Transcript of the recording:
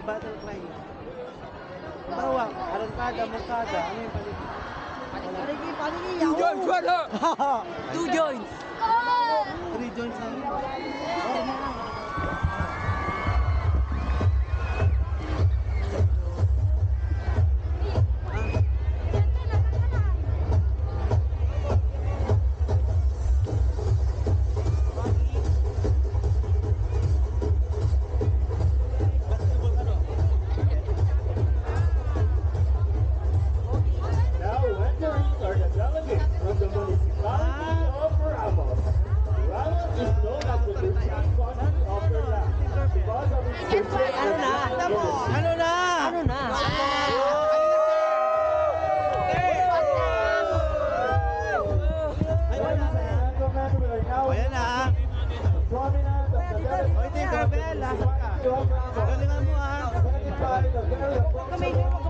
battle cry. Bawa, arangkada, mangkada, ano yung Paniqui? Paniqui, 2 joints, wala! 2 joints. 3 joints na. Now entering are the delegates from the municipality of Ramos. Ramos is known as the virtual country of Tarlac because of its Ano na? Ano na? Ano na? O yan na. O ito yung Garbel, lahat ka. Galingan mo ha. Kamay